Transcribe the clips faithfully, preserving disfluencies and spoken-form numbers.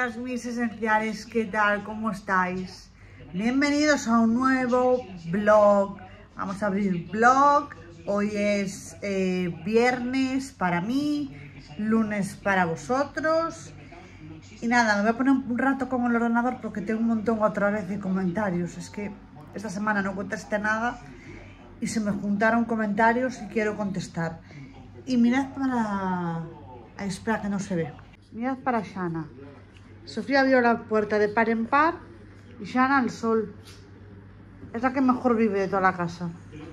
días, mis esenciales, ¿qué tal? ¿Cómo estáis? Bienvenidos a un nuevo vlog. Vamos a abrir vlog. Hoy es eh, viernes para mí, lunes para vosotros. Y nada, me voy a poner un rato con el ordenador porque tengo un montón otra vez de comentarios. Es que esta semana no contesté nada y se me juntaron comentarios y quiero contestar. Y mirad para... Ay, espera que no se ve. Mirad para Shana. Sofía abrió la puerta de par en par y Shana al sol. Es la que mejor vive de toda la casa.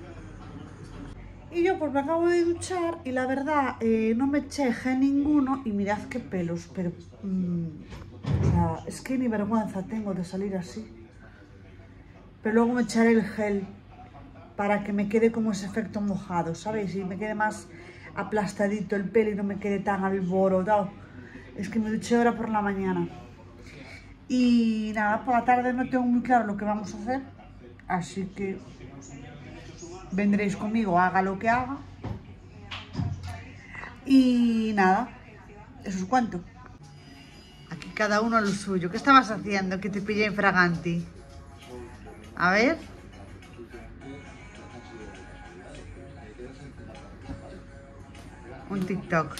Y yo pues me acabo de duchar y la verdad eh, no me eché gel ninguno y mirad qué pelos, pero mmm, o sea, es que ni vergüenza tengo de salir así. Pero luego me echaré el gel para que me quede como ese efecto mojado, ¿sabéis? Y me quede más aplastadito el pelo y no me quede tan alborotado. Es que me duché ahora por la mañana. Y nada, por la tarde no tengo muy claro lo que vamos a hacer, así que vendréis conmigo, haga lo que haga. Y nada, eso os cuento. Aquí cada uno a lo suyo. ¿Qué estabas haciendo que te pillé infraganti? A ver. Un TikTok.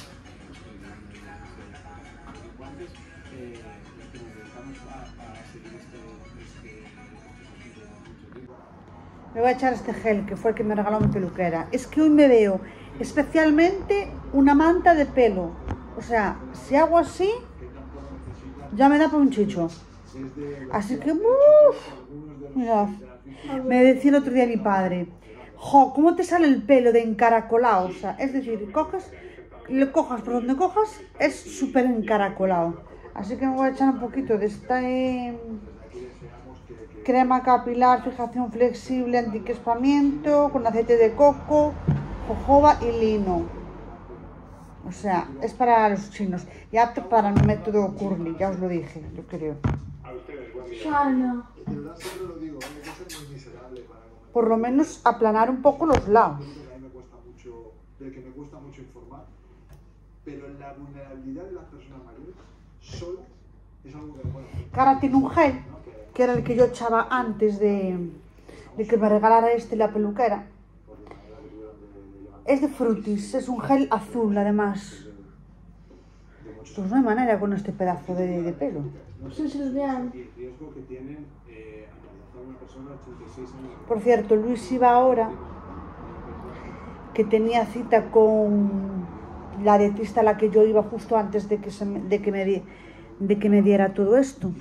Me voy a echar este gel que fue el que me regaló mi peluquera. Es que hoy me veo especialmente una manta de pelo. O sea, si hago así, ya me da para un chicho. Así que, uff, mirad. Me decía el otro día mi padre, jo, ¿cómo te sale el pelo de encaracolado? O sea, es decir, coges, lo cojas por donde cojas, es súper encaracolado. Así que me voy a echar un poquito de esta eh, crema capilar, fijación flexible, anticrispamiento, con aceite de coco, jojoba y lino. O sea, es para los chinos y apto para el método curly, ya os lo dije, yo creo. Por lo menos aplanar un poco los lados. Del que me cuesta mucho informar, pero la vulnerabilidad de las personas mayores sola es algo que, bueno, Cara tiene un gel, que era el que yo echaba antes de, de que me regalara este la peluquera. Es de Frutis, es un gel azul además. Pues no hay manera con este pedazo de, de pelo. Por cierto, Luis iba ahora, que tenía cita con la dietista a la que yo iba justo antes de que, se me, de que, me, di, de que me diera todo esto.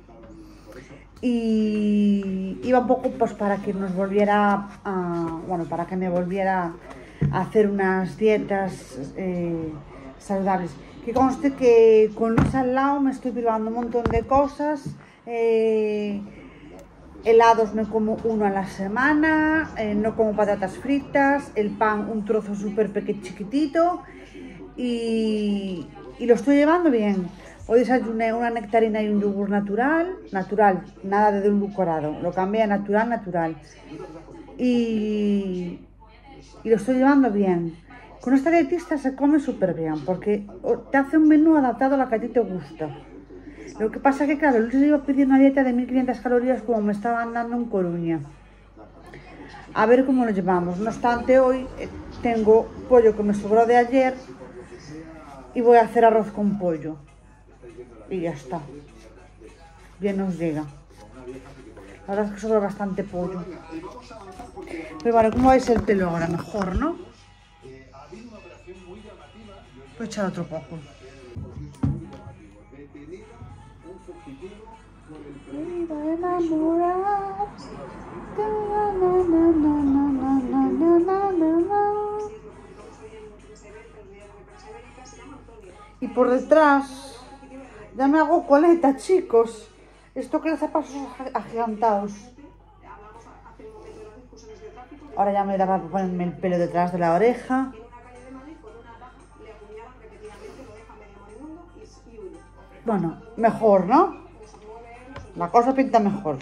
Y iba un poco pues para que nos volviera a, bueno, para que me volviera a hacer unas dietas eh, saludables. Que conste que con Luis al lado me estoy privando un montón de cosas. Eh, helados me como uno a la semana, eh, no como patatas fritas, el pan un trozo súper pequeño chiquitito y, y lo estoy llevando bien. Hoy desayuné una nectarina y un yogur natural, natural, nada de edulcorado, lo cambié a natural, natural y, y lo estoy llevando bien. Con esta dietista se come súper bien porque te hace un menú adaptado a lo que a ti te gusta. Lo que pasa es que, claro, Luis iba a pedir una dieta de mil quinientas calorías como me estaban dando en Coruña. A ver cómo lo llevamos. No obstante, hoy tengo pollo que me sobró de ayer y voy a hacer arroz con pollo. Y ya está. Bien nos llega. La verdad es que sobra bastante pollo. Pero bueno, ¿cómo vais el pelo ahora? Mejor, ¿no? Voy a echar otro poco. Y por detrás ya me hago coleta, chicos. Esto crece a pasos agigantados. Ahora ya me da para ponerme el pelo detrás de la oreja. Bueno, mejor, ¿no? La cosa pinta mejor.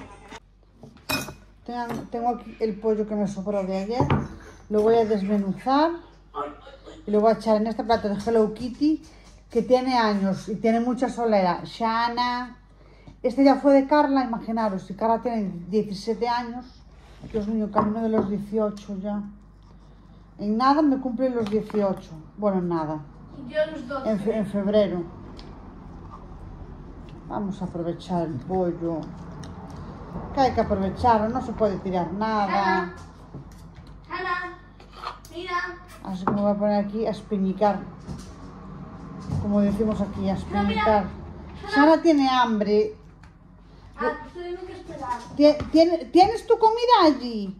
Tengo aquí el pollo que me sobró de ayer. Lo voy a desmenuzar y lo voy a echar en este plato de Hello Kitty que tiene años y tiene mucha solera. Shana. Este ya fue de Carla, imaginaros, si Carla tiene diecisiete años, Dios mío, camino de los dieciocho ya. En nada me cumplen los dieciocho. Bueno, en nada. Y yo los doce. En, fe- en febrero. Vamos a aprovechar el pollo. Que hay que aprovecharlo, no se puede tirar nada. Ana, Ana, mira. Así que me voy a poner aquí a espinicar. Como decimos aquí, a espinicar. Sara tiene hambre. Ah, pues tengo que esperar. Tie- tiene- ¿Tienes tu comida allí?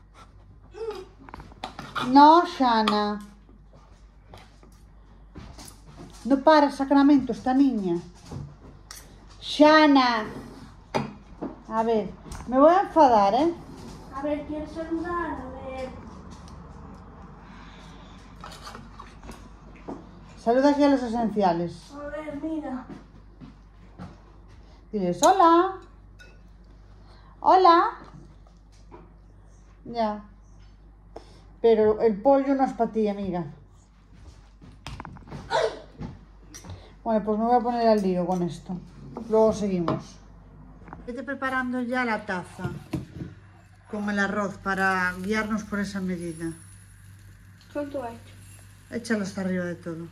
No, Shana. No para Sacramento esta niña. Shana. A ver, me voy a enfadar, ¿eh? A ver, ¿quieres saludar? A ver. Saluda aquí a los esenciales. A ver, mira. Diles, hola. Hola. Ya. Pero el pollo no es para ti, amiga. Bueno, pues me voy a poner al lío con esto. Luego seguimos. Vete preparando ya la taza con el arroz para guiarnos por esa medida. ¿Cuánto ha hecho? Échalo hasta arriba de todo.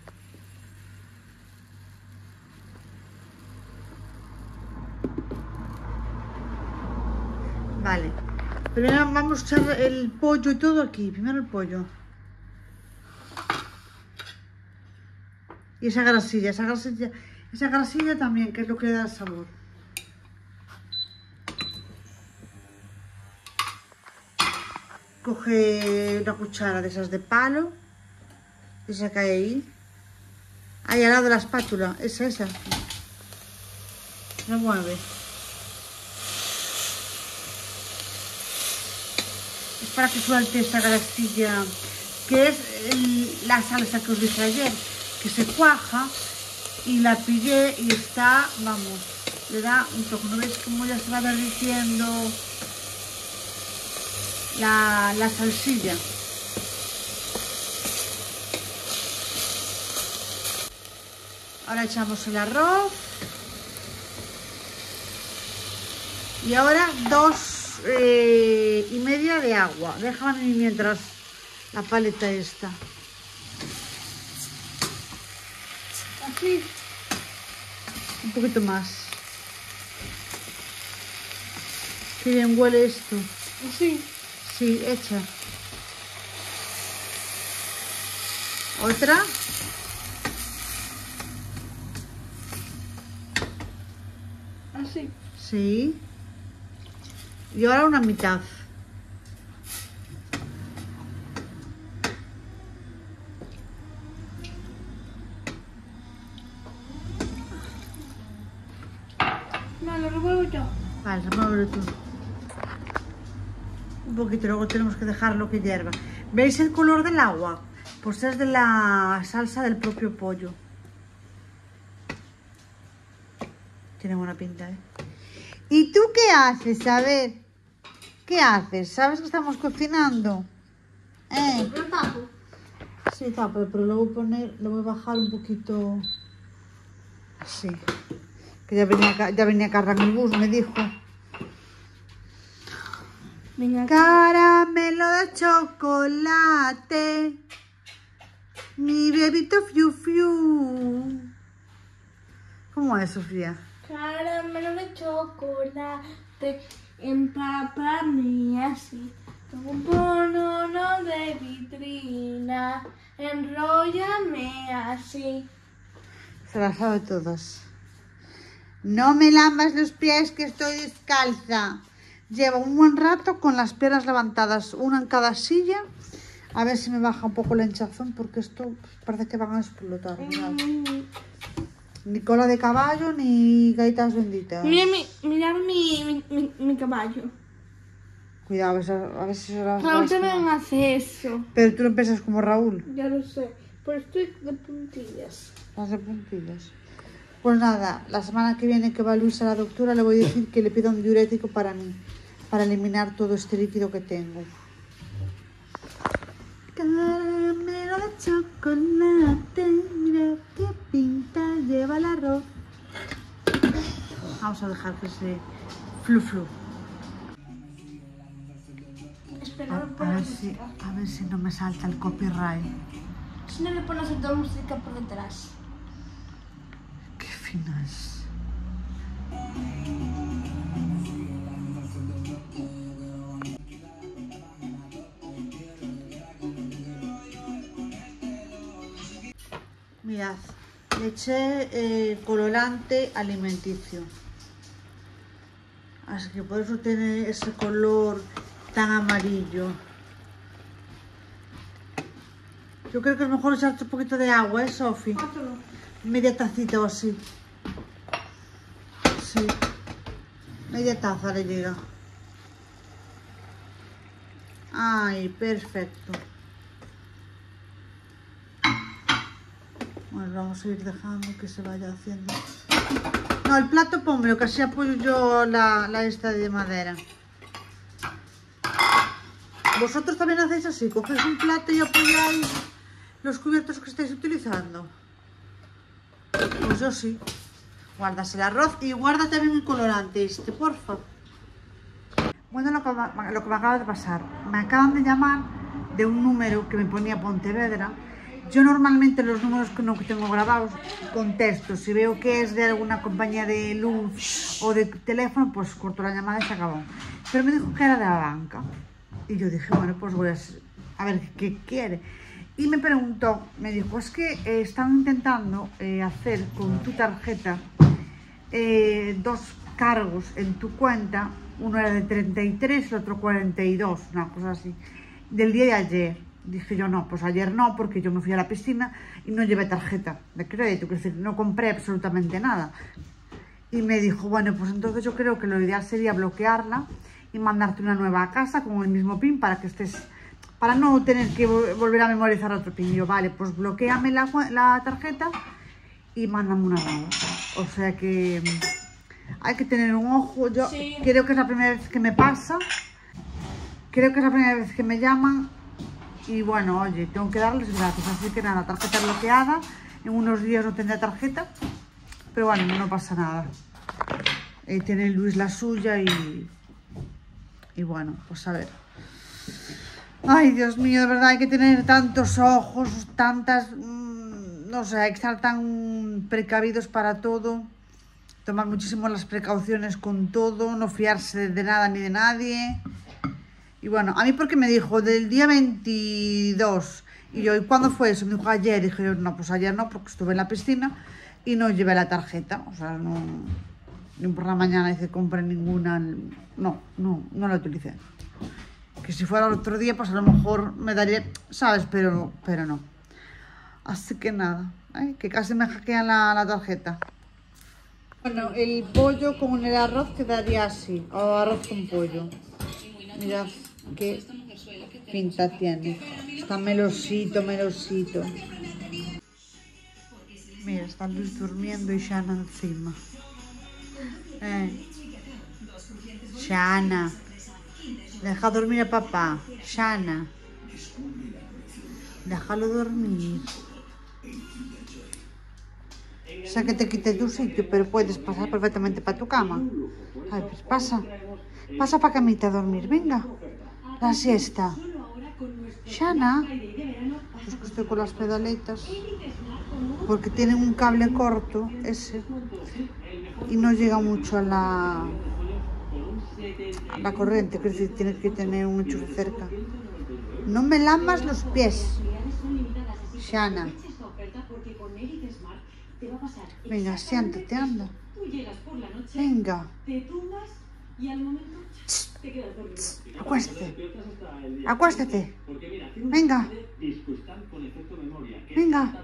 Vale. Primero vamos a echar el pollo y todo aquí. Primero el pollo. Y esa grasilla, esa grasilla, esa grasilla también, que es lo que le da el sabor. Coge una cuchara de esas de palo, esa que hay ahí, ahí al lado de la espátula, esa, esa. La mueve. Es para que suelte esa grasilla, que es el- la salsa que os dije ayer, que se cuaja, y la pillé y está, vamos, le da un toque. ¿No veis cómo ya se va derritiendo la, la salsilla? Ahora echamos el arroz. Y ahora dos eh, y media de agua. Déjame mientras la paleta esta. Así. Un poquito más. Qué bien huele esto. Así. Sí, echa. Otra. Así. Sí. Y ahora una mitad. No, lo revuelvo yo. Vale, remuévelo tú. Un poquito, luego tenemos que dejarlo que hierva. ¿Veis el color del agua? Pues es de la salsa del propio pollo. Tiene buena pinta, ¿eh? ¿Y tú qué haces? A ver, ¿qué haces? ¿Sabes que estamos cocinando? ¿Eh? Lo tapo. Sí, tapa, pero lo voy a poner, lo voy a bajar un poquito así. Que ya venía, ca- ya venía Carla en el bus, me dijo. Venga, Caramelo de chocolate, mi bebito fiu fiu. ¿Cómo es, Sofía? caramelo de chocolate, empápame así. Un bono de vitrina, enróllame así. Se las sabe todas. No me lambas los pies que estoy descalza. Llevo un buen rato con las piernas levantadas, una en cada silla. A ver si me baja un poco la hinchazón porque esto parece que van a explotar. Mirad. Mm. Ni cola de caballo ni gaitas benditas. Mira mi, mirad mi, mi, mi, mi caballo. Cuidado, a ver, si- a ver si se las... Raúl las- también hace eso. Pero tú no empiezas como Raúl, Ya lo sé, pero estoy de puntillas. las de puntillas. Pues nada, la semana que viene que va Luis a la doctora le voy a decir que le pida un diurético para mí, para eliminar todo este líquido que tengo. Caramelo de chocolate, mira qué pinta Vamos a dejar que se flu flu. Espera, A, no a pongas ver si, música. a ver si no me salta el copyright. Si no le pones otra música por detrás. Qué fina es. Mirad, le eché eh, colorante alimenticio. Así que por eso tiene ese color tan amarillo. Yo creo que es mejor echar un poquito de agua, ¿eh, Sofi? Media tacita o así. Sí. Media taza le llega. Ay, perfecto. Bueno, vamos a ir dejando que se vaya haciendo. No, el plato pónmelo, que así apoyo yo la, la esta de madera. ¿Vosotros también hacéis así? ¿Cogéis un plato y apoyáis los cubiertos que estáis utilizando? Pues yo sí. Guardas el arroz y guarda también el colorante este, porfa. Bueno, lo que, lo que me acaba de pasar. Me acaban de llamar de un número que me ponía Pontevedra. Yo normalmente los números que no tengo grabados contesto. Si veo que es de alguna compañía de luz o de teléfono, pues corto la llamada y se acabó. Pero me dijo que era de la banca. Y yo dije, bueno, pues voy a, a ver qué quiere. Y me preguntó, me dijo, es que eh, están intentando eh, hacer con tu tarjeta eh, dos cargos en tu cuenta. Uno era de treinta y tres, el otro cuarenta y dos, una cosa así, del día de ayer. Dije yo, no, pues ayer no, porque yo me fui a la piscina y no llevé tarjeta de crédito, es decir, no compré absolutamente nada. Y me dijo, bueno, pues entonces yo creo que lo ideal sería bloquearla y mandarte una nueva a casa con el mismo PIN para que estés, para no tener que volver a memorizar otro PIN. Y yo, vale, pues bloqueame la, la tarjeta y mándame una nueva. O sea que hay que tener un ojo. Yo sí. Creo que es la primera vez que me pasa, creo que es la primera vez que me llaman. Y bueno, oye, tengo que darles gracias, así que nada, tarjeta bloqueada, en unos días no tendré tarjeta, pero bueno, no pasa nada. Eh, tiene Luis la suya y, y bueno, pues a ver. Ay, Dios mío, de verdad hay que tener tantos ojos, tantas, mmm, no sé, hay que estar tan precavidos para todo, tomar muchísimo las precauciones con todo, no fiarse de nada ni de nadie. Y bueno, a mí porque me dijo del día veintidós, y yo, ¿y cuándo fue eso? Me dijo ayer, y dije yo, no, pues ayer no, porque estuve en la piscina y no llevé la tarjeta, o sea, no, ni por la mañana hice compra ninguna, no, no, no la utilicé. Que si fuera el otro día, pues a lo mejor me daría, ¿sabes? Pero, pero no. Así que nada, ¿eh? Que casi me hackean la, la tarjeta. Bueno, el pollo con el arroz quedaría así, o arroz con pollo. Mirad qué pinta tiene. Está melosito, melosito. Mira, está Luis durmiendo y Shana encima. Eh. Shana. Deja dormir a papá. Shana. Déjalo dormir. O sea que te quité tu sitio, pero puedes pasar perfectamente para tu cama. A ver, pues pasa. Pasa para camita a dormir, venga. La siesta. Shana. Pues que estoy con las pedaletas. Porque tienen un cable corto, ese. Y no llega mucho a la, a la corriente. Es decir, tienes que tener un enchufe cerca. No me lamas los pies, Shana. Venga, siéntate, anda. Venga. Acuéstate. Acuéstate. Venga. Venga.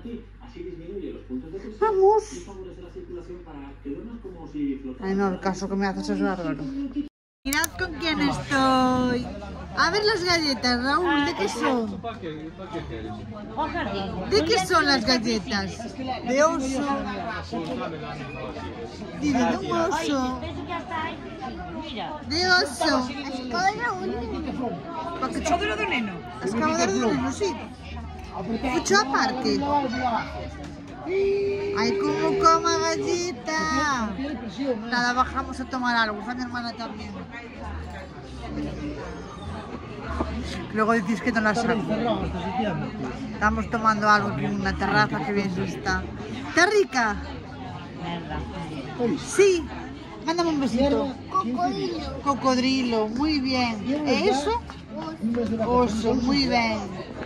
Vamos. Ay, no, el caso que me haces es bárbaro. Mirad con quién estoy. A ver las galletas, Raúl, ¿de qué son? ¿De qué son las galletas? De oso. Dile, de un oso. De oso. Escabadero de neno. Escabadero de neno, sí. Fucho a parque. ¡Ay, cómo coma gallita! Nada, bajamos a tomar algo, a mi hermana también. Luego decís que no la saco. Estamos tomando algo aquí en una terraza, que bien está. ¿Está rica? Sí. Mándame un besito. Cocodrilo. Cocodrilo, muy bien. ¿Eso? Oso, muy bien.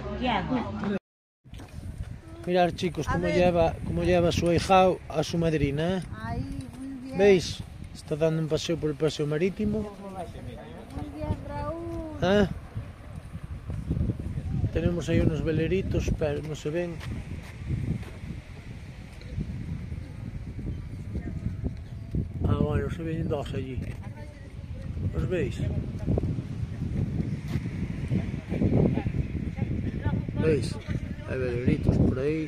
Mirad, chicos, cómo lleva, cómo lleva su ahijado a su madrina, ¿eh? Ahí, muy bien. ¿Veis? Está dando un paseo por el paseo marítimo. Muy bien, Raúl. ¿Eh? Tenemos ahí unos veleritos, pero no se ven. Ah, bueno, se ven dos allí. ¿Os veis? ¿Veis? Hay veleritos por ahí.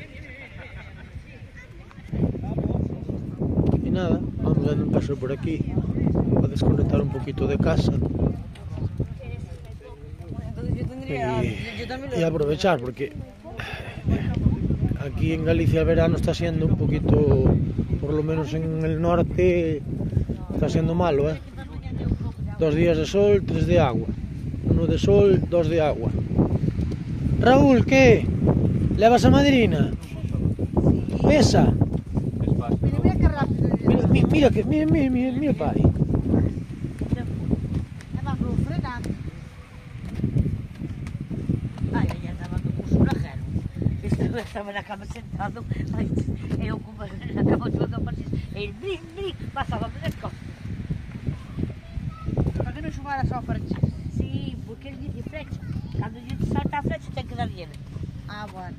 Y nada, vamos dando un paseo por aquí para desconectar un poquito de casa. Y, y aprovechar, porque aquí en Galicia el verano está siendo un poquito, por lo menos en el norte, está siendo malo, ¿eh? Dos días de sol, tres de agua. Uno de sol, dos de agua. Raúl, ¿qué? ¿Levas a madrina? Pesa. Mira, mira qué rápido. Mira, mira, mira, que, mira, mira, mira, mira, pai. Además, lo frena. Ai, ai, andaba con un surajero. Estaba, estaba na cama sentado, ai, eu como na cama toda parecía, el brin, brin, pasaba nas costas. Para que non xugara só para ti? Sí, porque ele dice flecha. Cando a gente salta a flecha ten que dar bien. Ah, bueno.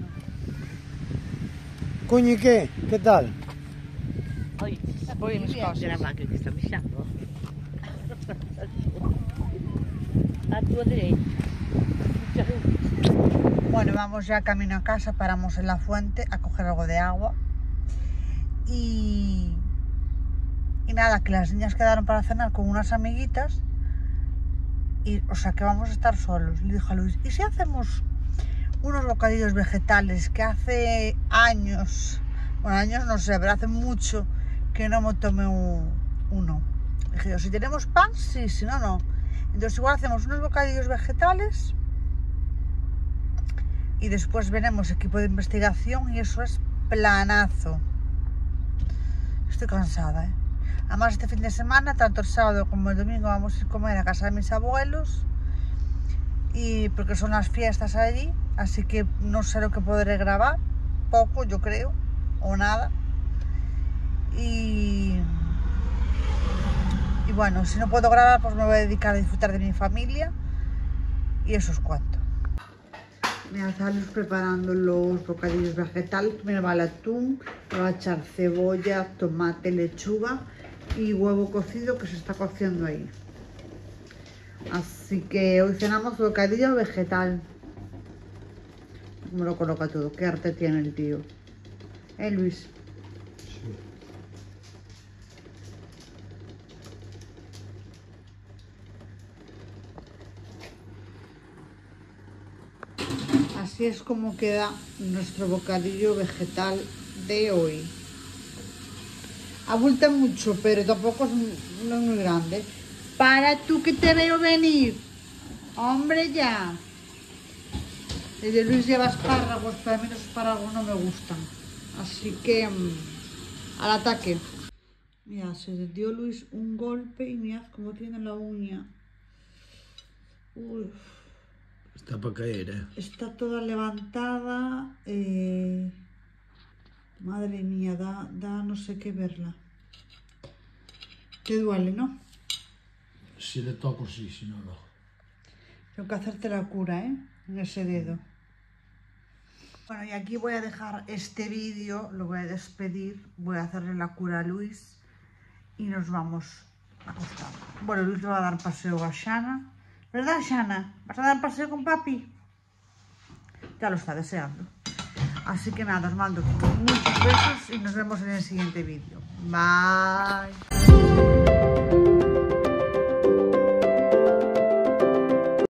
Coño, ¿y qué? ¿Qué tal? Oi, Voy mis cosas. era máquina que está mexendo. A tua derecha. Bueno, vamos ya camino a casa, paramos en la fuente a coger algo de agua. Y... Y nada, que las niñas quedaron para cenar con unas amiguitas. Y, o sea, que vamos a estar solos. Le dijo a Luis, ¿y si hacemos unos bocadillos vegetales? Que hace años, bueno, años no sé, pero hace mucho que no me tomé un, uno. Le dije yo, si tenemos pan, sí, si no, no. Entonces igual hacemos unos bocadillos vegetales y después veremos equipo de investigación y eso es planazo. Estoy cansada, ¿eh? Además este fin de semana, tanto el sábado como el domingo, vamos a ir a comer a casa de mis abuelos y porque son las fiestas allí, así que no sé lo que podré grabar, poco yo creo, o nada. Y, y bueno, si no puedo grabar, pues me voy a dedicar a disfrutar de mi familia y eso os cuento. Mira, estamos preparando los bocadillos vegetales. Mira, va el atún, le va a echar cebolla, tomate, lechuga y huevo cocido que se está cociendo ahí. Así que hoy cenamos bocadillo vegetal. Me lo coloca todo, qué arte tiene el tío. ¿Eh, Luis? Así es como queda nuestro bocadillo vegetal de hoy. Abulta mucho, pero tampoco es muy, no es muy grande. Para tú que te veo venir. Hombre, ya. El de Luis lleva espárragos, pero a mí los espárragos no me gustan. Así que mmm, al ataque. Mira, se le dio Luis un golpe y mirad cómo tiene la uña. Uf. Está para caer, ¿eh? Está toda levantada. Eh... Madre mía, da, da no sé qué verla. Te duele, ¿no? Si le toco, sí, si no, no. Tengo que hacerte la cura, ¿eh? En ese dedo. Bueno, y aquí voy a dejar este vídeo, lo voy a despedir. Voy a hacerle la cura a Luis y nos vamos a acostar. Bueno, Luis le va a dar paseo a Shana. ¿Verdad, Shana? ¿Vas a dar paseo con papi? Ya lo está deseando. Así que nada, os mando muchos besos y nos vemos en el siguiente vídeo. Bye.